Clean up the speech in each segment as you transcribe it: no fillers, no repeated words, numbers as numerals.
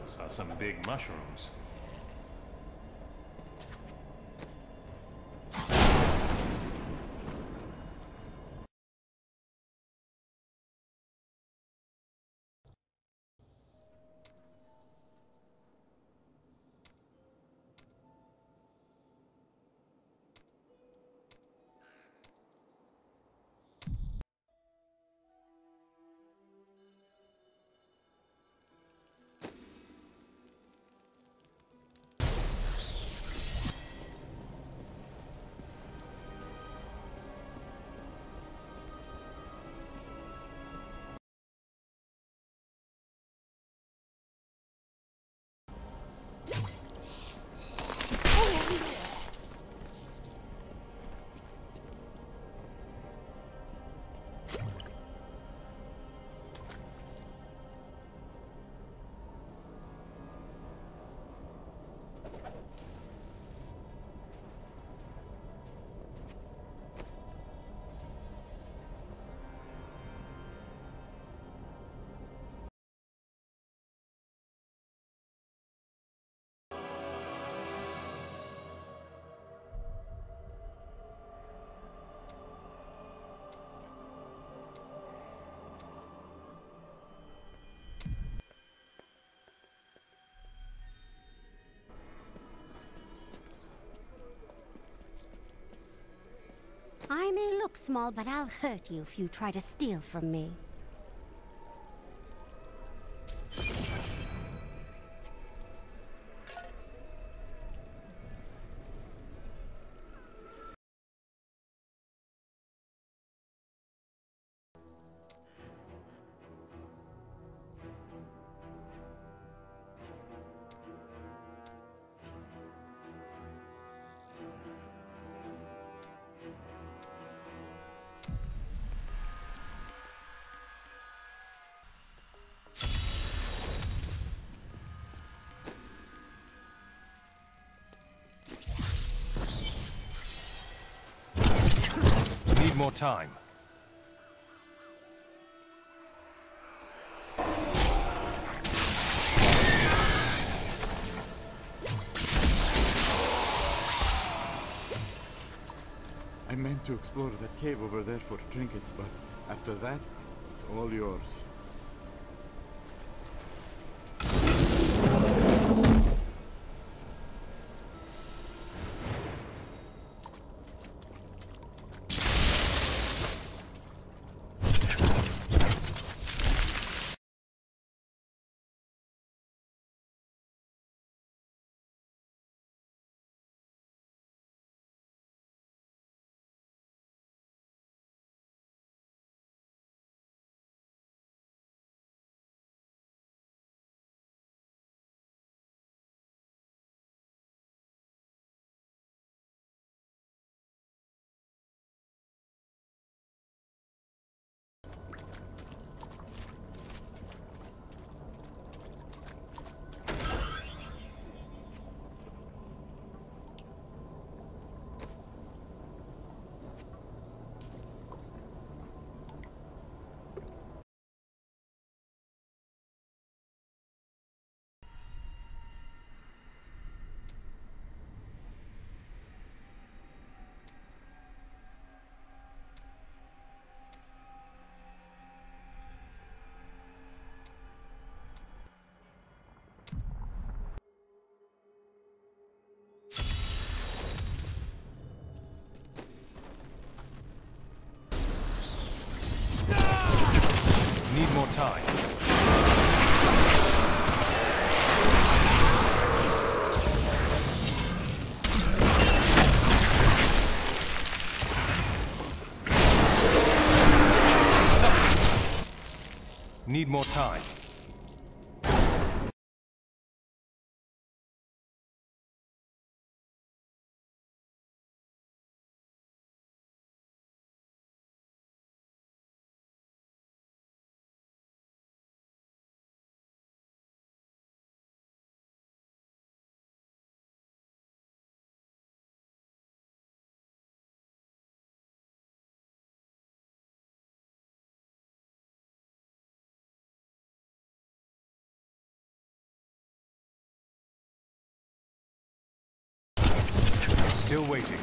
Those are some big mushrooms. I may look small, but I'll hurt you if you try to steal from me. Need more time. I meant to explore that cave over there for trinkets, but after that, it's all yours. Need more time. Stop. Need more time. Still waiting.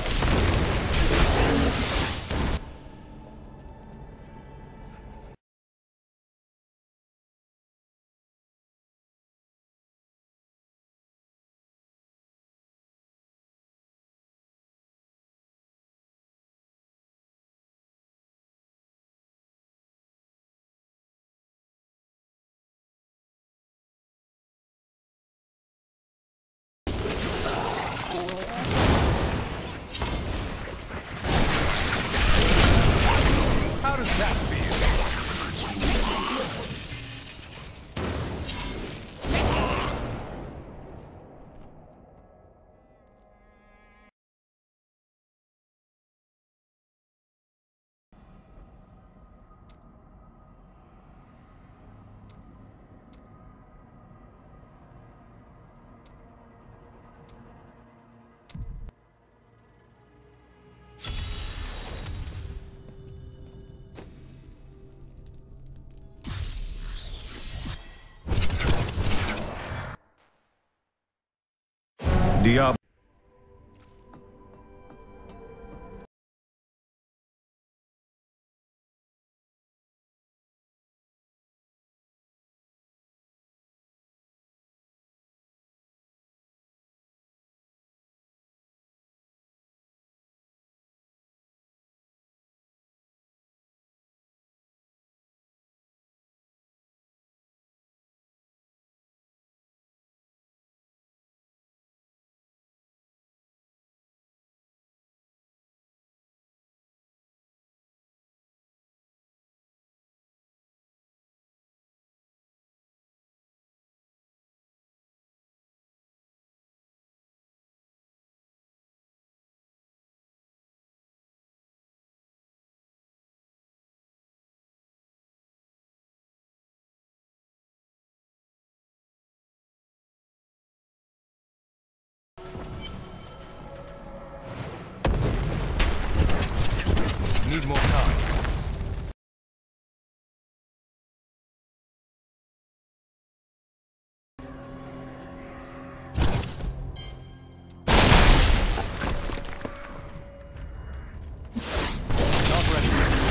How does that feel? Diablo. Need more time. Not ready.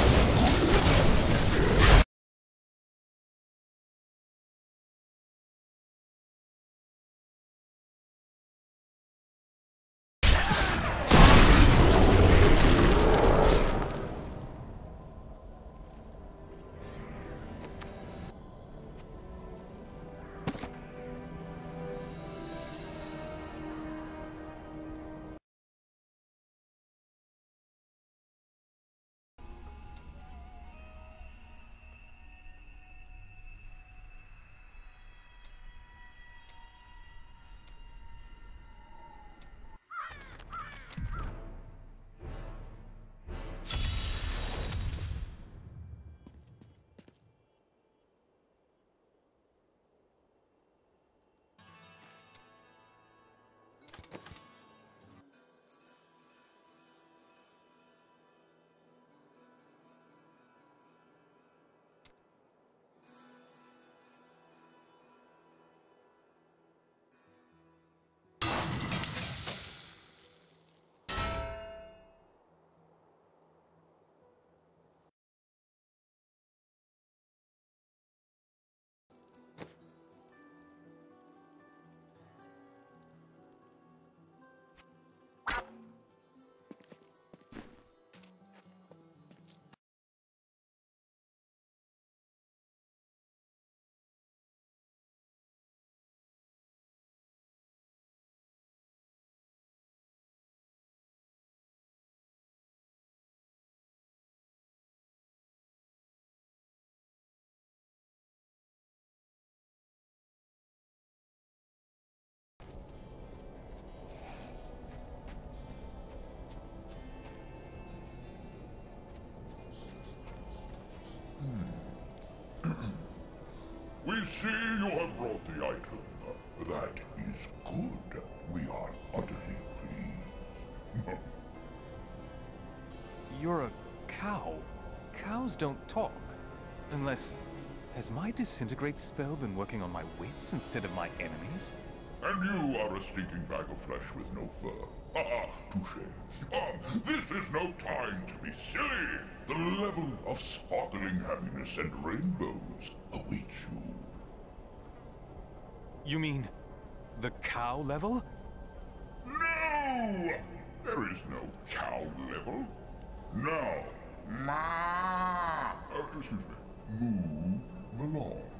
We see you have brought the item. That is good. We are utterly pleased. You're a cow. Cows don't talk. Unless... Has my disintegrate spell been working on my wits instead of my enemies? And you are a stinking bag of flesh with no fur. Touché. This is no time to be silly. The level of sparkling happiness and rainbows awaits you. You mean the cow level? No! There is no cow level. Now, excuse me, move along.